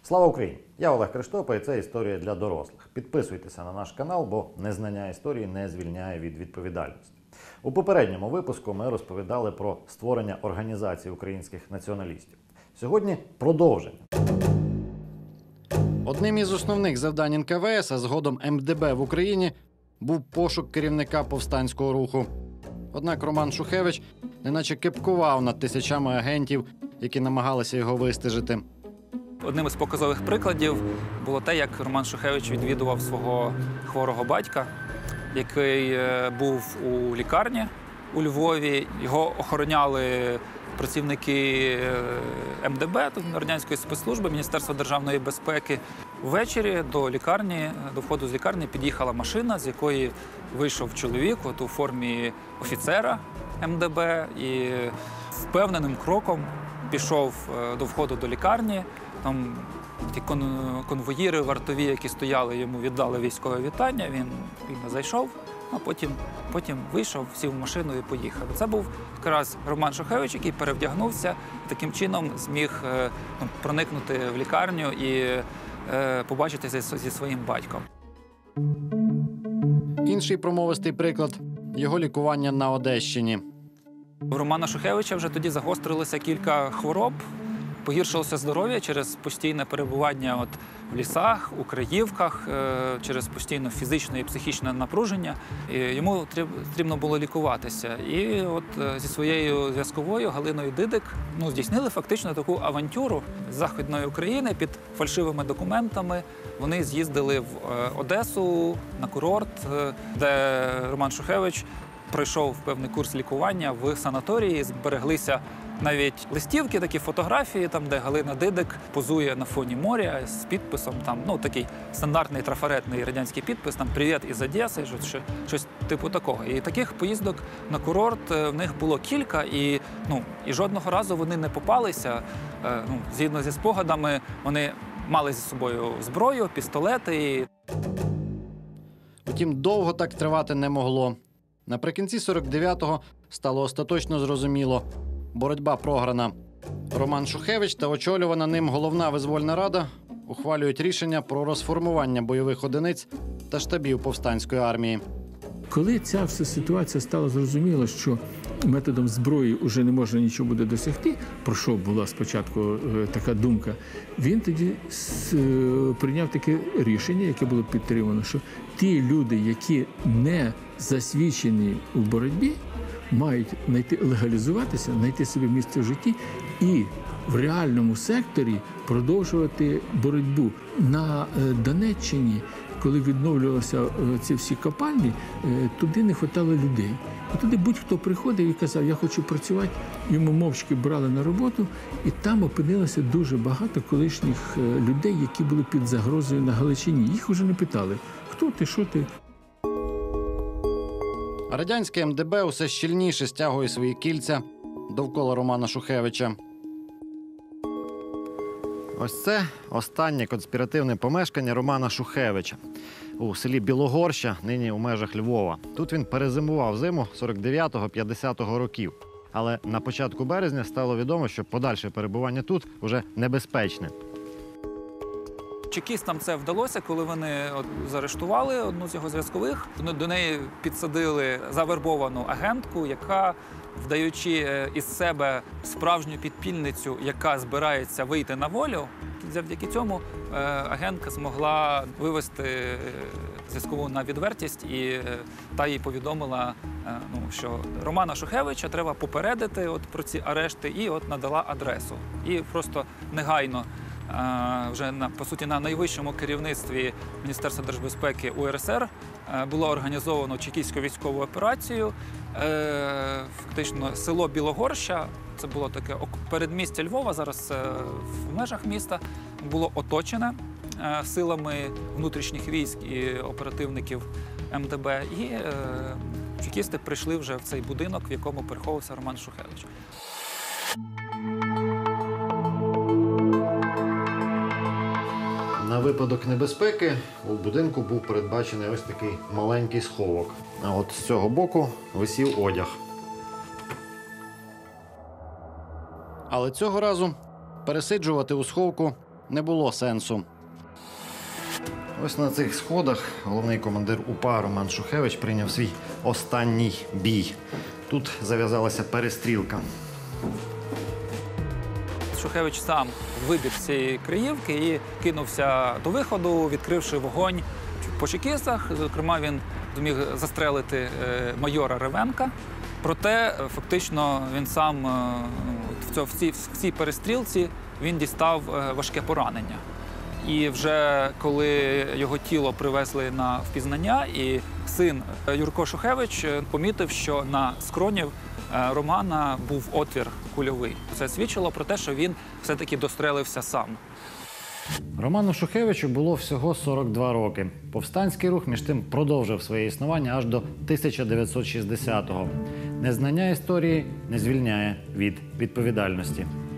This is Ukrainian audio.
Слава Україні! Я Олег Криштопа і це історія для дорослих. Підписуйтеся на наш канал, бо незнання історії не звільняє від відповідальності. У попередньому випуску ми розповідали про створення організації українських націоналістів. Сьогодні продовження. Одним із основних завдань НКВС, а згодом МДБ в Україні, був пошук керівника повстанського руху. Однак Роман Шухевич неначе кепкував над тисячами агентів, які намагалися його вистежити. Одним із показових прикладів було те, як Роман Шухевич відвідував свого хворого батька, який був у лікарні у Львові. Його охороняли працівники МДБ, радянської спецслужби, Міністерства державної безпеки. Ввечері до входу з лікарні під'їхала машина, з якої вийшов чоловік у формі офіцера МДБ і впевненим кроком пішов до входу до лікарні. Там ті конвоїри вартові, які стояли, йому віддали військове вітання, він зайшов, а потім вийшов, сів в машину і поїхав. Це був якраз Роман Шухевич, який перевдягнувся, таким чином зміг проникнути в лікарню і побачитися зі своїм батьком. Інший промовистий приклад – його лікування на Одещині. У Романа Шухевича вже тоді загострилося кілька хвороб. Погіршилося здоров'я через постійне перебування в лісах, у краївках, через постійне фізичне і психічне напруження. І йому потрібно було лікуватися. І зі своєю зв'язковою Галиною Дидик здійснили фактично таку авантюру з Західної України під фальшивими документами. Вони з'їздили в Одесу на курорт, де Роман Шухевич пройшов певний курс лікування в санаторії, збереглися навіть листівки, такі фотографії, там, де Галина Дидик позує на фоні моря з підписом, такий стандартний трафаретний радянський підпис, там «Привіт із Одеси», щось типу такого. І таких поїздок на курорт в них було кілька, і жодного разу вони не попалися. Згідно зі спогадами, вони мали зі собою зброю, пістолети. Втім, довго так тривати не могло. Наприкінці 49-го стало остаточно зрозуміло – боротьба програна. Роман Шухевич та очолювана ним головна визвольна рада ухвалюють рішення про розформування бойових одиниць та штабів повстанської армії. Коли ця вся ситуація стала зрозуміло, що методом зброї вже не можна нічого буде досягти, про що була спочатку така думка, він тоді прийняв таке рішення, яке було підтримано, що ті люди, які не засвідчені у боротьбі, мають легалізуватися, знайти собі місце в житті і в реальному секторі продовжувати боротьбу. На Донеччині, коли відновлювалися ці всі копальні, туди не вистачало людей. І туди будь-хто приходив і казав, я хочу працювати, йому мовчки брали на роботу, і там опинилося дуже багато колишніх людей, які були під загрозою на Галичині. Їх вже не питали, хто ти, що ти. Радянське МДБ усе щільніше стягує свої кільця довкола Романа Шухевича. Ось це останнє конспіративне помешкання Романа Шухевича у селі Білогорща, нині у межах Львова. Тут він перезимував зиму 49-50 років. Але на початку березня стало відомо, що подальше перебування тут вже небезпечне. Чекістам це вдалося, коли вони заарештували одну з його зв'язкових. До неї підсадили завербовану агентку, яка, вдаючи із себе справжню підпільницю, яка збирається вийти на волю, завдяки цьому агентка змогла вивести зв'язкову на відвертість, і та їй повідомила, що Романа Шухевича треба попередити про ці арешти, і надала адресу. І просто негайно вже, по суті, на найвищому керівництві Міністерства держбезпеки УРСР було організовано чекістську військову операцію. Фактично, село Білогорща, це було таке передмістя Львова, зараз в межах міста, було оточене силами внутрішніх військ і оперативників МДБ. І чекісти прийшли вже в цей будинок, в якому переховувався Роман Шухевич. На випадок небезпеки у будинку був передбачений ось такий маленький сховок. А от з цього боку висів одяг. Але цього разу пересиджувати у сховку не було сенсу. Ось на цих сходах головний командир УПА Роман Шухевич прийняв свій останній бій. Тут зав'язалася перестрілка. Шухевич сам вибіг з цієї криївки і кинувся до виходу, відкривши вогонь по чекістах. Зокрема, він зміг застрелити майора Ревенка. Проте, фактично, він сам в цій перестрілці він дістав важке поранення. І вже коли його тіло привезли на впізнання, і син Юрко Шухевич помітив, що на скроні Романа був отвір кульовий. Це свідчило про те, що він все-таки дострелився сам. Роману Шухевичу було всього 42 роки. Повстанський рух, між тим, продовжив своє існування аж до 1960-го. Незнання історії не звільняє від відповідальності.